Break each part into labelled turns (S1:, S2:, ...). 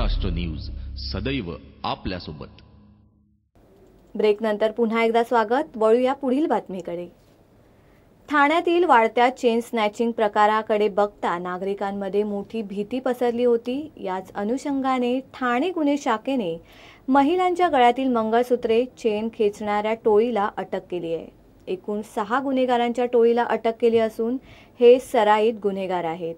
S1: Maharashtra news सदैव आपल्यासोबत।
S2: Break नंतर पुन्हा एकदा स्वागत। वळूया पुढील बातमीकडे। ठाण्यातील वाढत्या चेन स्नॅचिंग प्रकाराकडे बघता नागरिकांमध्ये मोठी भीती पसरली होती। याच अनुषंगाने ठाणे गुन्हे शाखेने महिलांच्या गळ्यातील मंगळसूत्रे चेन खेचणाऱ्या टोळीला अटक केली आहे। एकूण 6 गुन्हेगारांच्या टोळीला अटक केली असून हे सराईत गुन्हेगार आहेत।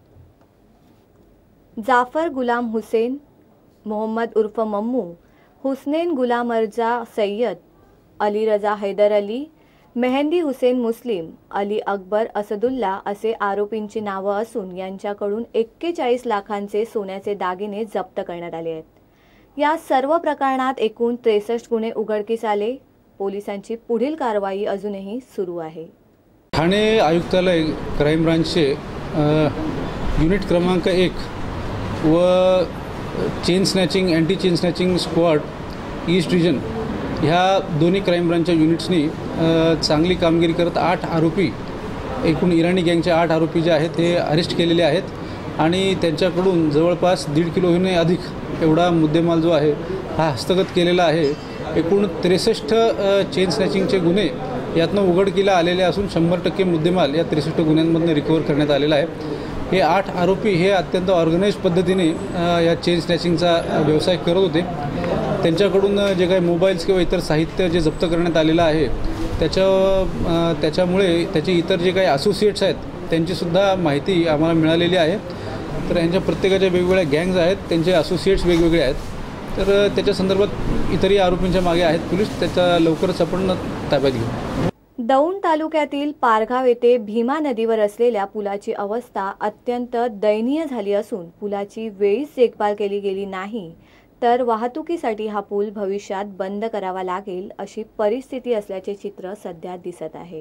S2: जाफर गुलाम हुसेन, मोहम्मद उर्फ मम्मू, हुसनैन गुलाम अर्जा सय्यद, अली रजा हैदर अली, मेहंदी हुसेन मुस्लिम, अली अकबर असदुल्ला असे आरोपींची नावे असून यांच्याकडून 41 लाखांचे सोन्याचे दागिने जप्त करण्यात आले आहेत। या सर्व प्रकरणात एकूण 63 गुन्हे उघडकीस आले। पोलिसांची पुढील कारवाई अजूनही सुरू आहे।
S3: ठाणे आयुक्तालय क्राइम ब्रांचचे युनिट क्रमांक 1 व chain snatching anti chain snatching squad east region ह्या दोन्ही क्राइम ब्रांचच्या युनिट्सनी चांगली कामगिरी करत 8 आरोपी, एकूण इराणी गँगचे 8 आरोपी जे आहेत हे अरेस्ट केलेले आहेत आणि त्यांच्याकडून जवळपास 1.5 किलोहून अधिक एवढा मुद्देमाल जो आहे हा हस्तगत केलेला आहे। एकूण 63 चेन स्नॅचिंगचे गुन्हे यातनं उघडकीला आलेले असून 100% मुद्देमाल या 63 गुन्ह्यांमधून रिकवर करण्यात आलेला आहे। हे 8 आरोपी हे अत्यंत ऑर्गनाइज पद्धतीने या चेन स्नॅचिंगचा व्यवसाय करत होते। त्यांच्याकडून जे काही मोबाईल्स किंवा इतर साहित्य जे जप्त करण्यात आलेलं आहे त्याच्यामुळे त्याचे इतर जे काही असोसिएट्स आहेत त्यांचीसुद्धा माहिती आम्हाला मिळालेली आहे। तर यांच्या प्रत्येकाच्या वेगवेगळ्या गँग्स आहेत, त्यांचे असोसिएट्स वेगवेगळे आहेत। तर त्याच्या संदर्भात इतरही आरोपींच्या मागे आहेत पोलीस, त्याचा लवकरच आपण ताब्यात घेऊ।
S2: दौंड तालुक्यातील पारगाव येथे भीमा नदीवर असलेल्या पुलाची अवस्था अत्यंत दयनीय झाली असून पुलाची वेळीच देखभाल केली गेली नाही तर वाहतुकीसाठी हा पूल भविष्यात बंद करावा लागेल अशी परिस्थिती असल्याचे चित्र सध्या दिसत आहे।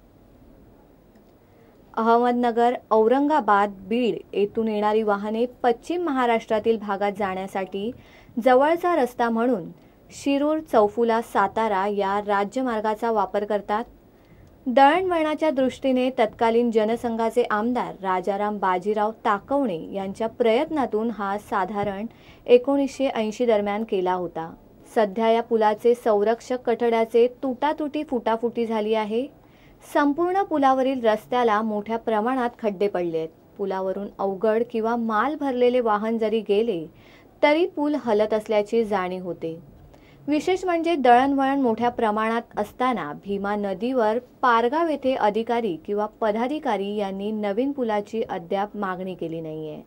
S2: अहमदनगर, औरंगाबाद, बीड येथून येणारी वाहने पश्चिम महाराष्ट्रातील भागात जाण्यासाठी जवळचा रस्ता म्हणून शिरूर, चौफुला, सातारा या राज्यमार्गाचा वापर करतात। दळणवळणाच्या दृष्टीने तत्कालीन जनसंघाचे आमदार राजाराम बाजीराव ताकवणे यांच्या प्रयत्नातून हा साधारण 1980 दरम्यान केला होता। सध्या या पुलाचे संरक्षक कठड्याचे तुटातुटी फुटाफुटी झाली आहे। संपूर्ण पुलावरील रस्त्याला मोठ्या प्रमाणात खड्डे पडले आहेत। पुलावरून अवघड किंवा माल भरलेले वाहन जरी गेले तरी पूल हलत असल्याची जाणीव होते। विशेष म्हणजे दळणवळण मोठ्या प्रमाणात असताना भीमा नदीवर पारगाव येथे अधिकारी किंवा पदाधिकारी यांनी नवीन पुलाची अद्याप मागणी केली नाहीये।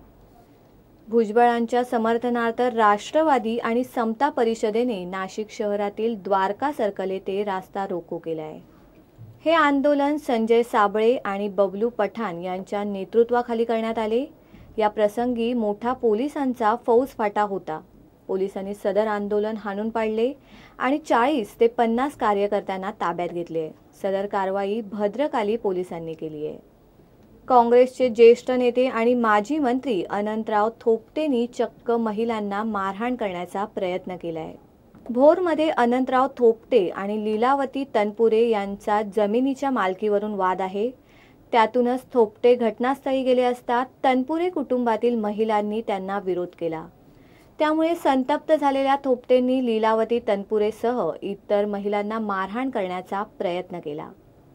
S2: भुजबळांच्या समर्थनार्थ राष्ट्रवादी आणि समता परिषदेने नाशिक शहरातील द्वारका सर्कल येथे रास्ता रोको केलाय। हे आंदोलन संजय साबळे आणि बबलू पठाण यांच्या नेतृत्वाखाली करण्यात आले। या प्रसंगी मोठा पोलिसांचा फौजफाटा होता। पोलिसांनी सदर आंदोलन हाणून पाडले आणि 40 ते 50 कार्यकर्त्यांना ताब्यात घेतले। सदर कारवाई भद्रकाली पोलिसांनी केली आहे। काँग्रेसचे ज्येष्ठ नेते आणि माजी मंत्री अनंतराव थोपटेंनी चक्क महिलांना मारहाण करण्याचा प्रयत्न केलाय। भोरमध्ये अनंतराव थोपटे आणि लीलावती तनपुरे यांचा जमिनीच्या मालकीवरून वाद आहे। त्यातूनच थोपटे घटनास्थळी गेले असता तनपुरे कुटुंबातील महिलांनी त्यांना विरोध केला। त्यामुळे संतप्त झालेल्या थोपटेंनी लीलावती तनपुरेसह इतर महिलांना मारहाण करण्याचा प्रयत्न केला।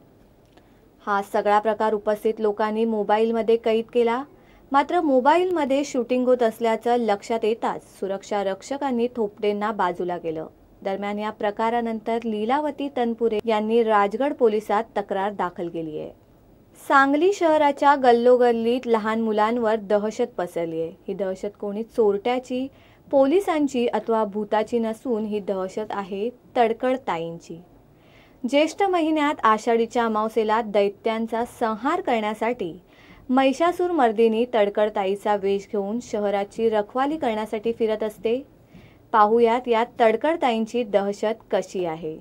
S2: हा सगळा प्रकार उपस्थित लोकांनी मोबाईलमध्ये कैद केला। मात्र मोबाईलमध्ये शूटिंग होत असल्याचं लक्षात येताच सुरक्षा रक्षकांनी थोपटेंना बाजूला केलं। दरम्यान या प्रकारानंतर लीलावती तनपुरे यांनी राजगड पोलिसात तक्रार दाखल केली आहे। सांगली शहराच्या गल्लोगल्लीत लहान मुलांवर दहशत पसरली आहे। ही दहशत कोणी चोरट्याची, पोलिसांची अथवा भूताची नसून ही दहशत आहे तडकड ताईंची। ज्येष्ठ महिन्यात आषाढीच्या अमावस्येला दैत्यांचा संहार करण्यासाठी महिषासूर मर्दिनी तडकड ताईचा वेश घेऊन शहराची रखवाली करण्यासाठी फिरत असते। पाहुयात या तडकड ताईंची दहशत कशी आहे।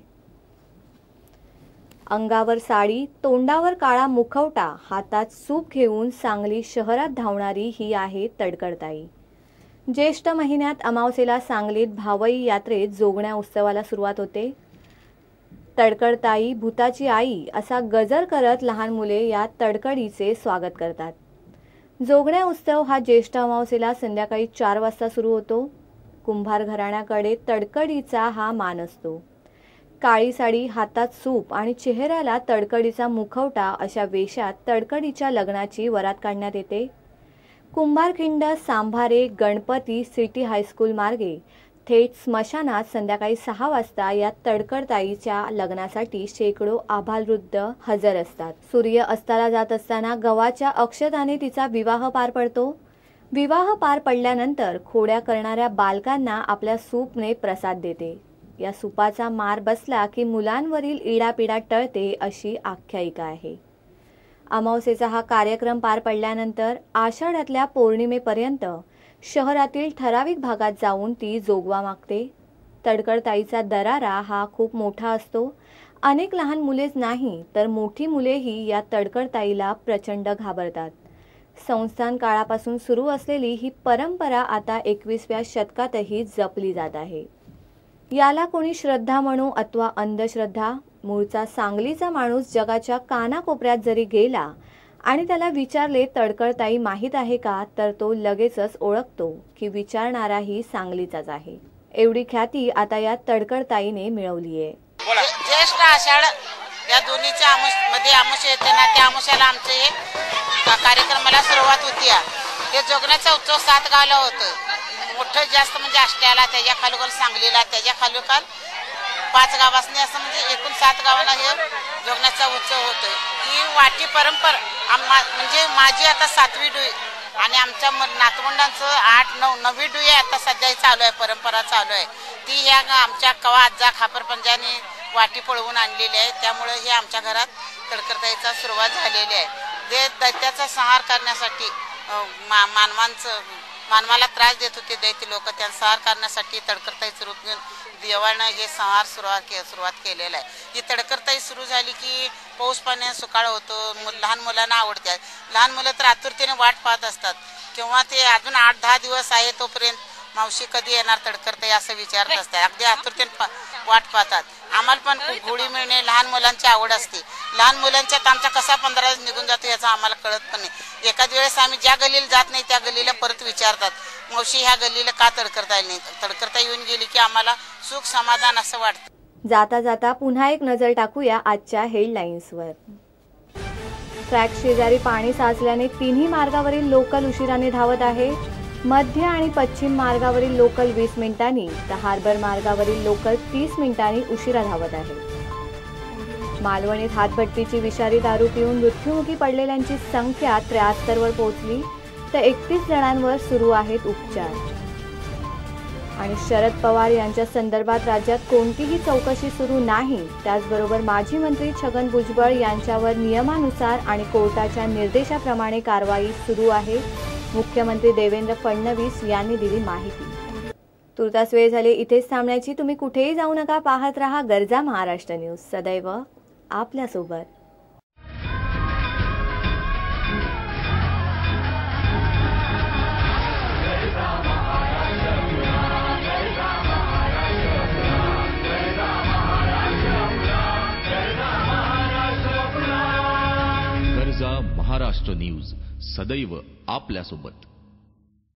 S2: अंगावर साडी, तोंडावर काळा मुखवटा, हातात सूप घेऊन सांगली शहरात धावणारी ही आहे तडकड ताई। ज्येष्ठ महिन्यात अमावस्येला सांगलीत भावई यात्रेत जोगण्या उत्सवाला सुरुवात होते। तडकड ताई, भूताची आई असा गजर करत लहान मुले या तडकडीचे स्वागत करतात। जोगण्या उत्सव हा ज्येष्ठ अमावस्येला संध्याकाळी 4 वाजता सुरू होतो. कुंभार घराण्याकडे तडकडीचा हा मान असतो. काळी साडी, हातात सूप आणि चेहऱ्याला तडकडीचा मुखवटा अशा वेशात तडकडीच्या लग्नाची वरात काढण्यात येते. कुंभारखिंड, सांभारे, गणपती सिटी हायस्कूल मार्गे थेट स्मशानात संध्याकाळी 6 वाजता या तडकडताईच्या लग्नासाठी शेकडो आभालवृद्ध हजर असतात. सूर्य अस्ताला जात असताना गव्हाच्या अक्षताने तिचा विवाह पार पडतो. विवाह पार पडल्यानंतर खोड्या करणाऱ्या बालकांना आपल्या सूपने प्रसाद देते. या सुपाचा मार बसला की मुलांवरील इडापिडा टळते अशी आख्यायिका आहे. अमावस्येचा हा कार्यक्रम पार पडल्यानंतर आषाढातल्या पौर्णिमेपर्यंत शहरातील ठराविक भागात जाऊन ती जोगवा मागते. तडकडताईचा दरारा हा खूप मोठा असतो. अनेक लहान मुलेच नाही तर मोठी मुलेही या तडकडताईला प्रचंड घाबरतात. संस्थान काळापासून सुरू असलेली ही परंपरा आता 21व्या शतकातही जपली जात आहे. याला कोणी श्रद्धा म्हणू अथवा अंधश्रद्धा, मूळचा सांगलीचा माणूस जगाच्या कानाकोपऱ्यात जरी गेला आणि त्याला विचारले तडकडताई माहीत आहे का, तर तो लगेचच ओळखतो की विचारणाराही सांगलीचाच आहे. एवढी ख्याती आता या तडकडताईने मिळवली आहे.
S4: ज्येष्ठ आषाढ या दोन्हीच्या मध्ये आमुष येते ना, त्या आमुषाला आमचे हे कार्यक्रमाला सुरुवात होती. हे जोगण्याचा उत्सव 7 गावला होतं. मोठं जास्त म्हणजे आष्ट्याला, त्याच्या खालोखाल सांगलीला, त्याच्या खालोखाल 5 गावासनी असं म्हणजे एकूण 7 गावांना हे जोगण्याचा उत्सव होतोय. ही वाटी परंपरा म्हणजे माझी आता 7वी डुई आणि आमच्या नातवंडांचं 8-9वी डुई आता सध्या चालू आहे, परंपरा चालू आहे. ती ह्या आमच्या कवा आजा खापरपंजानी वाटी पळवून आणलेली आहे. त्यामुळे हे आमच्या घरात तडकडताईचा सुरुवात झालेली आहे. ते दैत्याचा संहार करण्यासाठी मानवाला त्रास देत होते दैत्य लोक, त्यांचा संहार करण्यासाठी तडकडताईचं रूप घेऊन देवानं हे संहार सुरुवात केलेला आहे. ही तडकडताई सुरू झाली की पाऊस पाण्यात सुकाळ होतो. लहान मुलांना आवडतात. लहान मुलं तर आतुरतेने वाट पाहत असतात किंवा ते अजून 8-10 दिवस आहे तोपर्यंत मावशी कधी येणार तडकडताई असं विचारत असतात. अगदी आतुरतेने वाट पाहतात. आम्हाला पण घोडी मिळणे लहान मुलांची आवड असते. लहान मुलांच्यात आमचा कसा 15 दिवस निघून जातो याचा आम्हाला कळत पण नाही. एखाद वेळेस आम्ही ज्या गल्लीला जात नाही त्या गल्लीला परत विचारतात, मावशी ह्या गल्लीला का तडकडताई नाही. तडकडताई येऊन गेली की आम्हाला सुख समाधान असं वाटतं.
S2: जाता जाता पुन्हा एक नजर टाकूया आजच्या हेडलाईन्सवर. ट्रॅक शेजारी पाणी साचल्याने तिन्ही मार्गावरील लोकल उशिराने धावत आहे. मध्य आणि पश्चिम मार्गावरील लोकल 20 मिनिटांनी तर हार्बर मार्गावरील लोकल 30 मिनिटांनी उशिरा धावत आहे. मालवणीत हातभट्टीची विषारी दारू पिऊन मृत्युमुखी पडलेल्यांची संख्या 73वर पोहोचली तर 31 जणांवर सुरू आहेत उपचार. आणि शरद पवार यांच्या संदर्भात राज्यात कोणतीही चौकशी सुरू नाही. त्याचबरोबर माजी मंत्री छगन भुजबळ यांच्यावर नियमानुसार आणि कोर्टाच्या निर्देशाप्रमाणे कारवाई सुरू आहे. मुख्यमंत्री देवेंद्र फडणवीस यांनी दिली माहिती. तुर्तास वेळ झाली इथेच थांबण्याची. तुम्ही कुठेही जाऊ नका. पाहत रहा गर्जा महाराष्ट्र न्यूज, सदैव आपल्यासोबत.
S1: गर्जा महाराष्ट्र न्यूज, सदैव आपल्यासोबत.